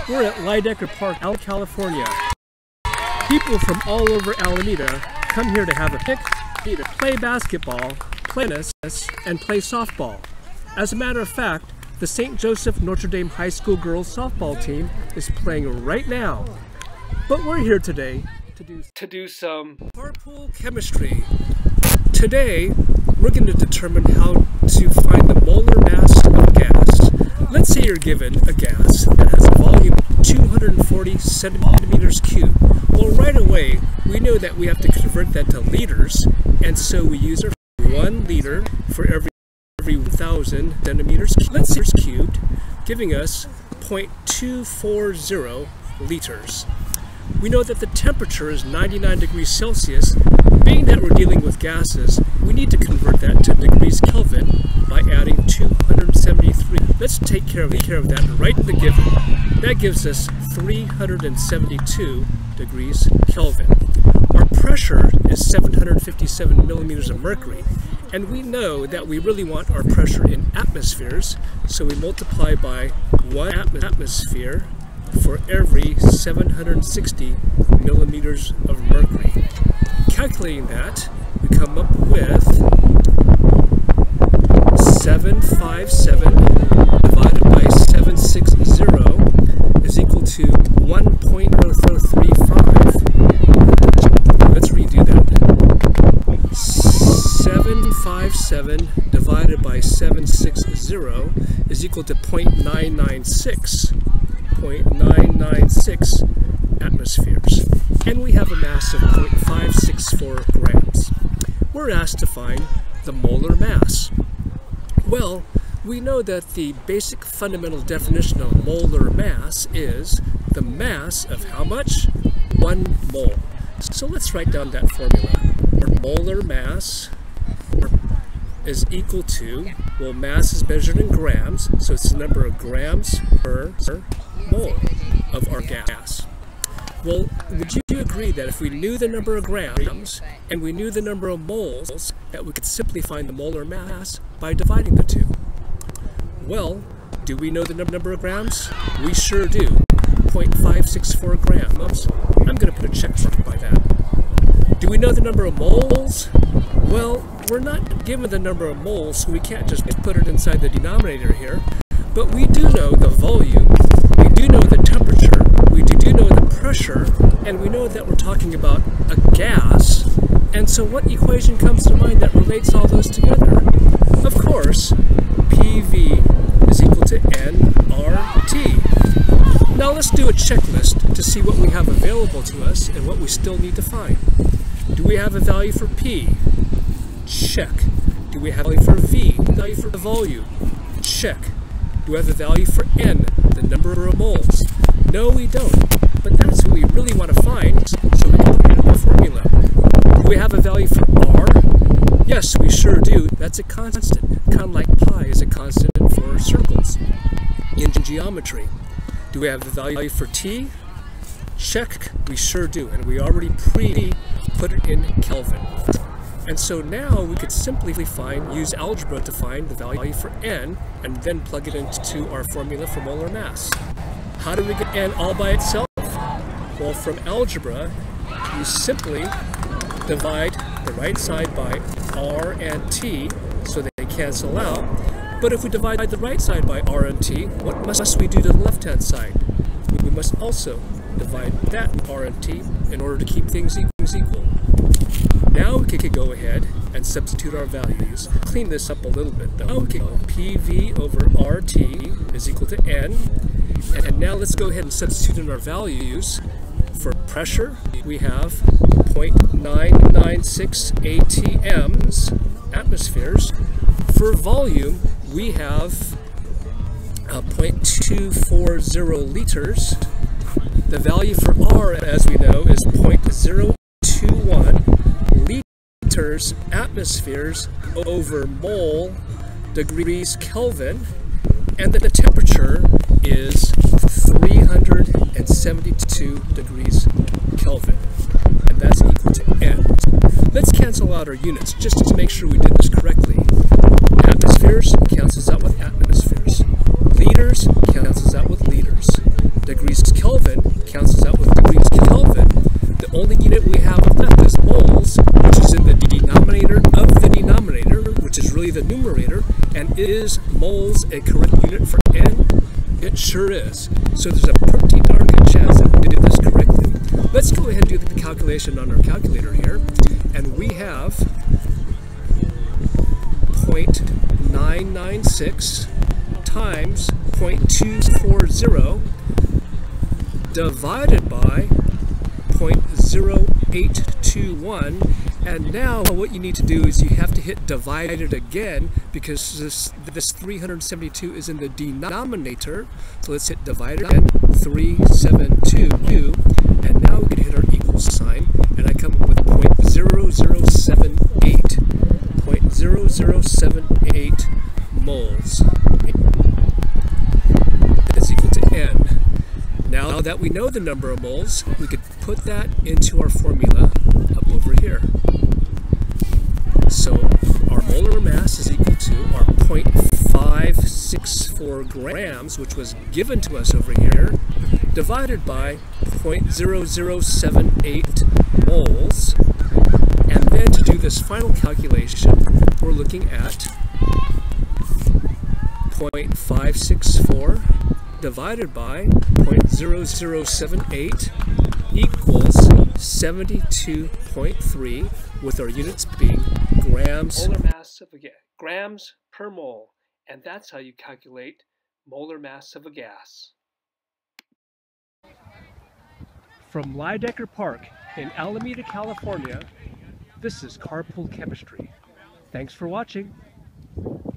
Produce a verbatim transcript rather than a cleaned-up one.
We're at Lydecker Park, California. People from all over Alameda come here to have a picnic, to play basketball, play tennis, and play softball. As a matter of fact, the Saint Joseph Notre Dame High School girls softball team is playing right now. But we're here today to do, to do some carpool chemistry. Today, we're going to determine how to find the molar mass of gas. Let's say you're given a gas that has a volume of two hundred forty centimeters cubed. Well, right away, we know that we have to convert that to liters, and so we use our one liter for every every one thousand centimeters cubed, giving us zero point two four zero liters. We know that the temperature is ninety-nine degrees Celsius. Being that we're dealing with gases, we need to convert that to degrees Kelvin by adding two hundred seventy-three. Let's take care of, care of that right in the given. That gives us three hundred seventy-two degrees Kelvin. Our pressure is seven hundred fifty-seven millimeters of mercury, and we know that we really want our pressure in atmospheres, so we multiply by one atmosphere for every seven hundred sixty millimeters of mercury. Calculating that, we come up with seven hundred fifty-seven divided by seven hundred sixty is equal to one point zero three five. Let's redo that. seven hundred fifty-seven divided by seven hundred sixty is equal to zero point nine nine six. zero point nine nine six atmospheres, and we have a mass of zero point five six four grams. We're asked to find the molar mass. Well, we know that the basic fundamental definition of molar mass is the mass of how much? One mole. So let's write down that formula. Our molar mass is equal to, well, mass is measured in grams, so it's the number of grams per mole of our gas. Well, would you agree that if we knew the number of grams and we knew the number of moles, that we could simply find the molar mass by dividing the two? Well, do we know the number of grams? We sure do. zero point five six four grams. I'm going to put a check mark by that. Do we know the number of moles? Well, we're not given the number of moles, so we can't just put it inside the denominator here. But we do know the volume, we do know the temperature, we do know the pressure, and we know that we're talking about a gas. And so what equation comes to mind that relates all those together? Of course, P V is equal to N R T. Now let's do a checklist to see what we have available to us and what we still need to find. Do we have a value for P? Check. Do we have a value for V? Value for the volume? Check. Do we have a value for N, the number of moles? No, we don't. But that's what we really want to find, so we can put it in our formula. Do we have a value for R? Yes, we sure do. That's a constant, kind of like pi is a constant for circles in geometry. Do we have a value for T? Check. We sure do, and we already pre-put it in Kelvin. And so now we could simply find, use algebra to find the value for N and then plug it into our formula for molar mass. How do we get N all by itself? Well, from algebra, you simply divide the right side by R and T so they cancel out. But if we divide the right side by R and T, what must we do to the left-hand side? We must also divide that R and T in order to keep things equal. Now we could go ahead and substitute our values. Clean this up a little bit though. Okay, P V over R T is equal to N. And now let's go ahead and substitute in our values. For pressure, we have zero point nine nine six A T Ms, atmospheres. For volume, we have uh, zero point two four zero liters. The value for R, as we know, is zero point zero two one liters atmospheres over mole degrees Kelvin, and that the temperature is three hundred seventy-two degrees Kelvin, and that's equal to N. Let's cancel out our units just to make sure we did this correctly. Atmospheres cancels out with atmospheres. Liters cancels out with liters. Degrees is moles a correct unit for N? It sure is. So there's a pretty darn good chance that we did this correctly. Let's go ahead and do the calculation on our calculator here. And we have zero point nine nine six times zero point two four zero divided by zero point zero eight two one. And now what you need to do is you have to hit divide it again because this, this three hundred seventy-two is in the denominator. So let's hit divide again, three seven two, and now we can hit our equal sign, and I come up with zero point zero zero seven eight. zero point zero zero seven eight moles is equal to N. Now that we know the number of moles, we could put that into our formula up over here. So our molar mass is equal to our zero point five six four grams, which was given to us over here, divided by zero point zero zero seven eight moles. And then to do this final calculation, we're looking at zero point five six four divided by zero point zero zero seven eight equals seventy-two point three, with our units being grams. Molar mass of a gas, grams per mole, and that's how you calculate molar mass of a gas. From Lydecker Park in Alameda, California, this is Carpool Chemistry. Thanks for watching.